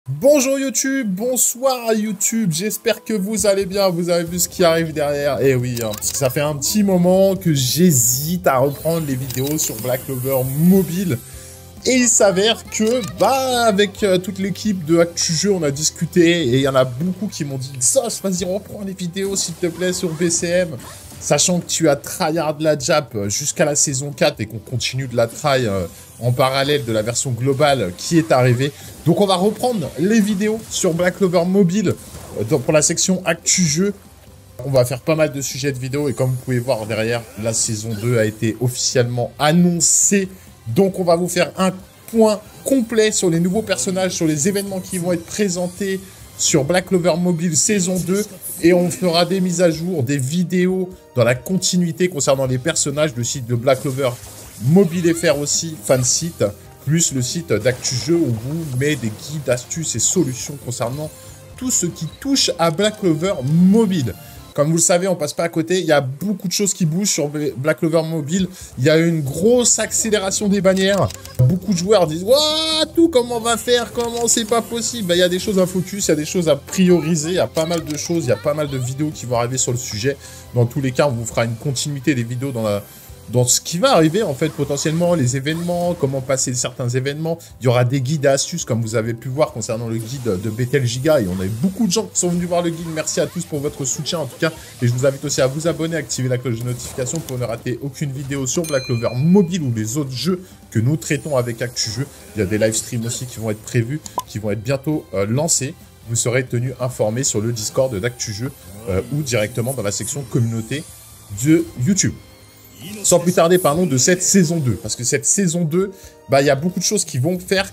Bonjour YouTube, bonsoir YouTube, j'espère que vous allez bien, vous avez vu ce qui arrive derrière. Eh oui, parce que ça fait un petit moment que j'hésite à reprendre les vidéos sur Black Clover Mobile. Et il s'avère que, avec toute l'équipe de ActuJeux, on a discuté et il y en a beaucoup qui m'ont dit « Sos, vas-y, reprends les vidéos s'il te plaît sur BCM ». Sachant que tu as tryhard la Jap jusqu'à la saison 4 et qu'on continue de la try en parallèle de la version globale qui est arrivée. Donc on va reprendre les vidéos sur Black Clover Mobile pour la section ActuJeux. On va faire pas mal de sujets de vidéos et comme vous pouvez voir derrière, la saison 2 a été officiellement annoncée. Donc on va vous faire un point complet sur les nouveaux personnages, sur les événements qui vont être présentés sur Black Clover Mobile saison 2 et on fera des mises à jour, des vidéos dans la continuité concernant les personnages, le site de Black Clover Mobile FR aussi, fan site, plus le site d'ActuJeux où vous met des guides, astuces et solutions concernant tout ce qui touche à Black Clover Mobile. Comme vous le savez, on passe pas à côté, il y a beaucoup de choses qui bougent sur Black Clover Mobile. Il y a une grosse accélération des bannières. Beaucoup de joueurs disent « Waouh, tout, comment on va faire? Comment c'est pas possible ?» Il y a des choses à focus, il y a des choses à prioriser, il y a pas mal de choses, il y a pas mal de vidéos qui vont arriver sur le sujet. Dans tous les cas, on vous fera une continuité des vidéos dans ce qui va arriver, en fait, potentiellement, les événements, comment passer certains événements. Il y aura des guides et astuces, comme vous avez pu voir, concernant le guide de Bethel Giga. Et on a eu beaucoup de gens qui sont venus voir le guide. Merci à tous pour votre soutien, en tout cas. Et je vous invite aussi à vous abonner, activer la cloche de notification pour ne rater aucune vidéo sur Black Clover Mobile ou les autres jeux que nous traitons avec ActuJeux. Il y a des live streams aussi qui vont être prévus, qui vont être bientôt lancés. Vous serez tenu informé sur le Discord d'ActuJeux ou directement dans la section communauté de YouTube. Sans plus tarder, parlons de cette saison 2. Parce que cette saison 2, il y a beaucoup de choses qui vont faire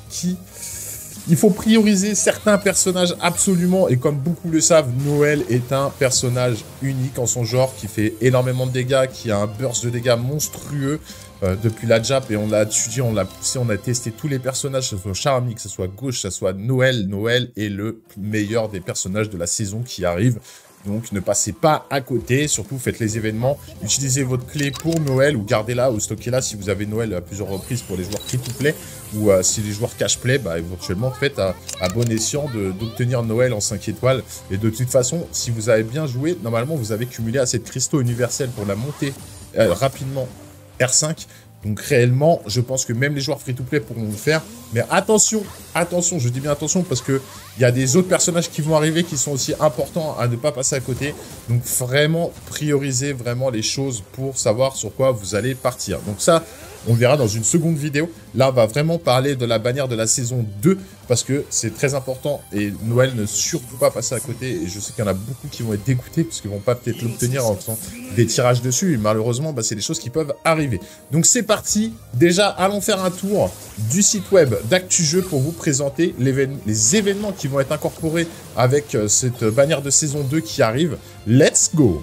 il faut prioriser certains personnages absolument. Et comme beaucoup le savent, Noël est un personnage unique en son genre, qui fait énormément de dégâts, qui a un burst de dégâts monstrueux depuis la Jap. Et on l'a étudié, on l'a poussé, on a testé tous les personnages, que ce soit Charmy, que ce soit Gauche, que ce soit Noël. Noël est le meilleur des personnages de la saison qui arrive. Donc ne passez pas à côté, surtout faites les événements, utilisez votre clé pour Noël ou gardez-la ou stockez-la si vous avez Noël à plusieurs reprises pour les joueurs free-to-play ou si les joueurs cash-play, éventuellement faites à bon escient d'obtenir Noël en 5 étoiles. Et de toute façon, si vous avez bien joué, normalement vous avez cumulé assez de cristaux universels pour la monter rapidement R5. Donc réellement, je pense que même les joueurs free-to-play pourront le faire. Mais attention, attention, je dis bien attention parce que il y a des autres personnages qui vont arriver qui sont aussi importants à ne pas passer à côté. Donc vraiment, priorisez vraiment les choses pour savoir sur quoi vous allez partir. Donc ça, on verra dans une seconde vidéo. Là, on va vraiment parler de la bannière de la saison 2 parce que c'est très important et Noël ne surtout pas passer à côté. Et je sais qu'il y en a beaucoup qui vont être dégoûtés parce qu'ils vont pas peut-être l'obtenir en faisant des tirages dessus. Et malheureusement, c'est des choses qui peuvent arriver. Donc c'est parti. Déjà, allons faire un tour du site web d'ActuJeux pour vous présenter les événements qui vont être incorporés avec cette bannière de saison 2 qui arrive. Let's go!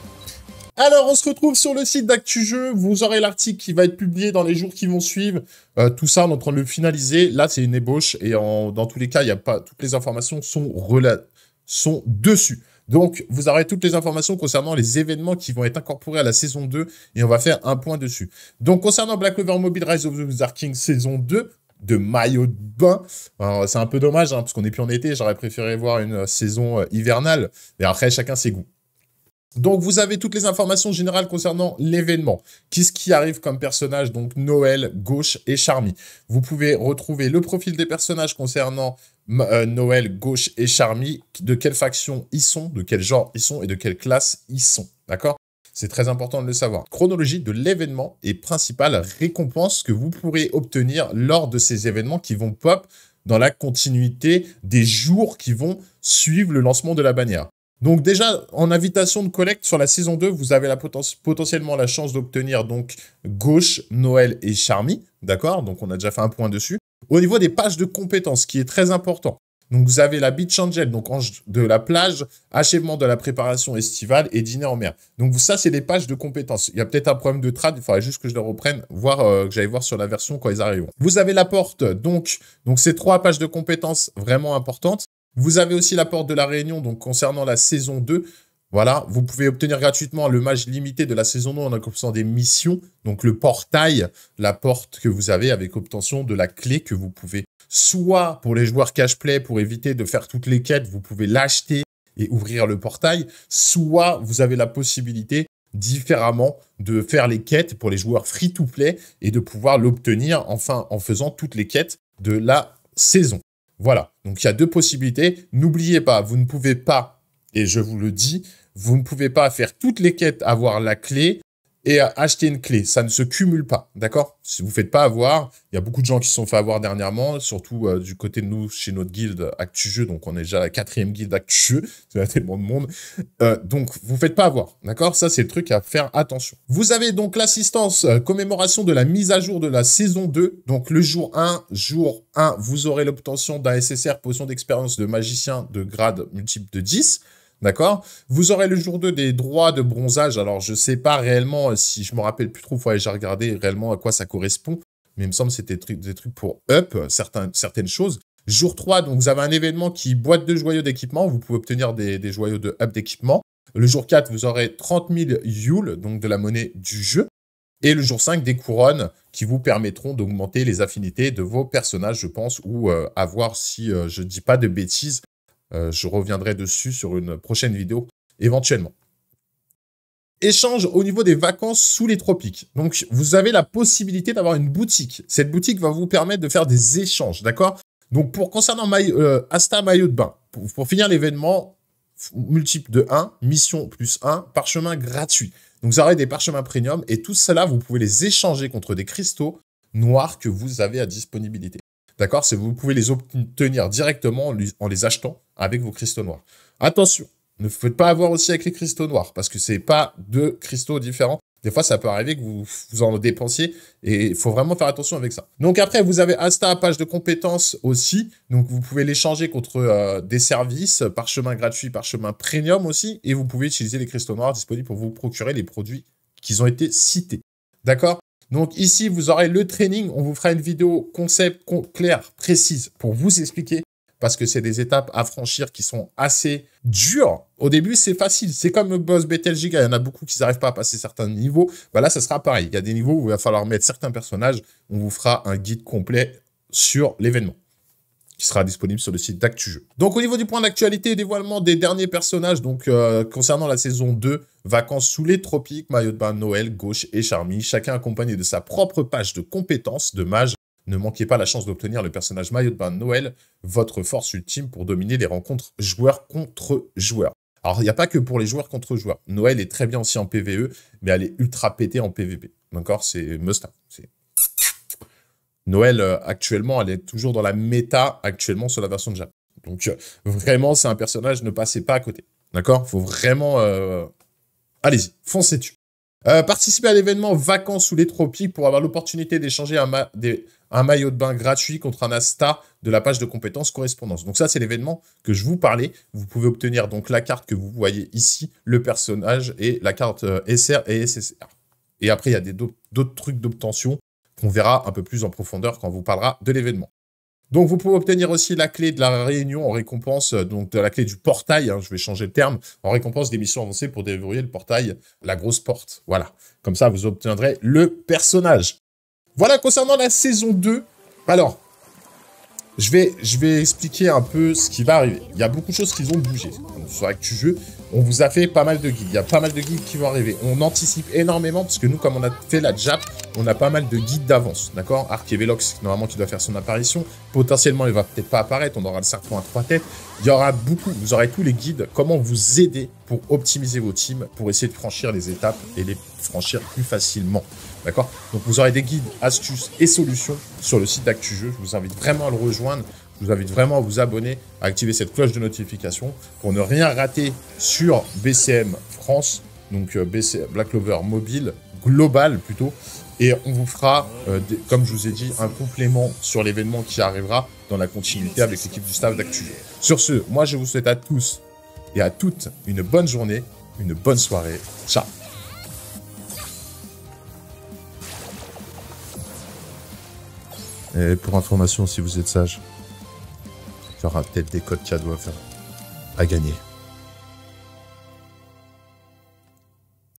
Alors, on se retrouve sur le site d'ActuJeux. Vous aurez l'article qui va être publié dans les jours qui vont suivre. Tout ça, on est en train de le finaliser. Là, c'est une ébauche. Et dans tous les cas, il y a pas toutes les informations sont dessus. Donc, vous aurez toutes les informations concernant les événements qui vont être incorporés à la saison 2. Et on va faire un point dessus. Donc, concernant Black Clover Mobile Rise of the Wizard King saison 2, de maillot de bain. C'est un peu dommage, parce qu'on n'est plus en été. J'aurais préféré voir une saison hivernale. Et après, chacun ses goûts. Donc, vous avez toutes les informations générales concernant l'événement. Qu'est-ce qui arrive comme personnage? Donc, Noël, Gauche et Charmy. Vous pouvez retrouver le profil des personnages concernant Noël, Gauche et Charmy. De quelle faction ils sont, de quel genre ils sont et de quelle classe ils sont. D'accord? C'est très important de le savoir. Chronologie de l'événement et principale récompense que vous pourrez obtenir lors de ces événements qui vont pop dans la continuité des jours qui vont suivre le lancement de la bannière. Donc déjà, en invitation de collecte sur la saison 2, vous avez potentiellement la chance d'obtenir donc Gauche, Noël et Charmy, d'accord? Donc on a déjà fait un point dessus. Au niveau des pages de compétences, qui est très important. Donc vous avez la Beach Angel, donc ange de la plage, achèvement de la préparation estivale et dîner en mer. Donc ça, c'est des pages de compétences. Il y a peut-être un problème de trad, il faudrait juste que je le reprenne, que j'aille voir sur la version quand ils arriveront. Vous avez la porte, donc ces 3 pages de compétences vraiment importantes. Vous avez aussi la porte de la Réunion, donc concernant la saison 2. Voilà, vous pouvez obtenir gratuitement le mage limité de la saison 2 en accomplissant des missions. Donc le portail, la porte que vous avez avec obtention de la clé que vous pouvez Soit pour les joueurs cash-play, pour éviter de faire toutes les quêtes, vous pouvez l'acheter et ouvrir le portail. Soit vous avez la possibilité différemment de faire les quêtes pour les joueurs free-to-play et de pouvoir l'obtenir enfin en faisant toutes les quêtes de la saison. Voilà, donc il y a deux possibilités. N'oubliez pas, vous ne pouvez pas, et je vous le dis, vous ne pouvez pas faire toutes les quêtes, avoir la clé et acheter une clé. Ça ne se cumule pas, d'accord? Si vous ne faites pas avoir, il y a beaucoup de gens qui se sont fait avoir dernièrement, surtout du côté de nous, chez notre guilde ActuJeux, donc on est déjà la 4e guilde ActuJeux, c'est tellement de monde. Donc, vous ne faites pas avoir, d'accord? Ça, c'est le truc à faire attention. Vous avez donc l'assistance commémoration de la mise à jour de la saison 2. Donc, le jour 1, vous aurez l'obtention d'un SSR, potion d'expérience de magicien de grade multiple de 10. D'accord? Vous aurez le jour 2 des droits de bronzage. Alors, je ne sais pas réellement, si je me rappelle plus trop, il faudrait que j'ai regardé réellement à quoi ça correspond. Mais il me semble que c'était des trucs pour up, certaines choses. Jour 3, donc vous avez un événement qui boîte de joyaux d'équipement. Vous pouvez obtenir des joyaux de up d'équipement. Le jour 4, vous aurez 30 000 Yule, donc de la monnaie du jeu. Et le jour 5, des couronnes qui vous permettront d'augmenter les affinités de vos personnages, je pense, ou à voir si je ne dis pas de bêtises. Je reviendrai dessus sur une prochaine vidéo, éventuellement. Échange au niveau des vacances sous les tropiques. Donc, vous avez la possibilité d'avoir une boutique. Cette boutique va vous permettre de faire des échanges, d'accord? Donc, concernant Asta Maillot de Bain, pour finir l'événement, multiple de 1, mission plus 1, parchemin gratuit. Donc, vous aurez des parchemins premium et tout cela, vous pouvez les échanger contre des cristaux noirs que vous avez à disponibilité. D'accord? Vous pouvez les obtenir directement en les achetant avec vos cristaux noirs. Attention, ne vous faites pas avoir aussi avec les cristaux noirs parce que ce n'est pas deux cristaux différents. Des fois, ça peut arriver que vous en dépensiez et il faut vraiment faire attention avec ça. Donc après, vous avez Asta, page de compétences aussi. Donc vous pouvez l'échanger contre des services, parchemin gratuit, parchemin premium aussi. Et vous pouvez utiliser les cristaux noirs disponibles pour vous procurer les produits qui ont été cités. D'accord? Donc ici, vous aurez le training. On vous fera une vidéo concept claire, précise, pour vous expliquer, parce que c'est des étapes à franchir qui sont assez dures. Au début, c'est facile. C'est comme le boss Betelgeuse. Il y en a beaucoup qui n'arrivent pas à passer certains niveaux. Bah là, ça sera pareil. Il y a des niveaux où il va falloir mettre certains personnages. On vous fera un guide complet sur l'événement, qui sera disponible sur le site d'ActuJeux. Donc, au niveau du point d'actualité, dévoilement des derniers personnages, donc concernant la saison 2, vacances sous les tropiques, maillot de bain Noël, Gauche et Charmy, chacun accompagné de sa propre page de compétences de mage. Ne manquez pas la chance d'obtenir le personnage maillot de bain Noël, votre force ultime pour dominer les rencontres joueurs contre joueurs. Alors, il n'y a pas que pour les joueurs contre joueurs. Noël est très bien aussi en PvE, mais elle est ultra pétée en PvP. D'accord? C'est must-have. Noël, actuellement, elle est toujours dans la méta actuellement sur la version de Jap. Donc, vraiment, c'est un personnage, ne passez pas à côté. D'accord? Faut vraiment... Allez-y, foncez dessus. Participez à l'événement Vacances sous les tropiques pour avoir l'opportunité d'échanger un maillot de bain gratuit contre un Asta de la page de compétences correspondance. Donc ça, c'est l'événement que je vous parlais. Vous pouvez obtenir donc la carte que vous voyez ici, le personnage et la carte SR et SSR. Et après, il y a d'autres trucs d'obtention qu'on verra un peu plus en profondeur quand on vous parlera de l'événement. Donc, vous pouvez obtenir aussi la clé de la réunion en récompense, donc de la clé du portail, hein, je vais changer le terme, en récompense des missions avancées pour déverrouiller le portail, la grosse porte. Voilà. Comme ça, vous obtiendrez le personnage. Voilà, concernant la saison 2. Alors, je vais expliquer un peu ce qui va arriver. Il y a beaucoup de choses qui ont bougé. Donc, sur ActuJeux, on vous a fait pas mal de guides. Il y a pas mal de guides qui vont arriver. On anticipe énormément, parce que nous, comme on a fait la Jap, on a pas mal de guides d'avance. D'accord? Arc et Velox, normalement, qui doit faire son apparition. Potentiellement, il va peut-être pas apparaître. On aura le serpent à 3 têtes. Il y aura beaucoup. Vous aurez tous les guides. Comment vous aider pour optimiser vos teams, pour essayer de franchir les étapes et les franchir plus facilement. D'accord? Donc, vous aurez des guides, astuces et solutions sur le site d'ActuJeux. Je vous invite vraiment à le rejoindre. Je vous invite vraiment à vous abonner, à activer cette cloche de notification pour ne rien rater sur BCM France, donc Black Clover Mobile, global plutôt. Et on vous fera, comme je vous ai dit, un complément sur l'événement qui arrivera dans la continuité avec l'équipe du staff d'ActuJeux. Sur ce, moi je vous souhaite à tous et à toutes une bonne journée, une bonne soirée. Ciao! Et pour information, si vous êtes sage, il y aura peut-être des codes cadeaux à gagner.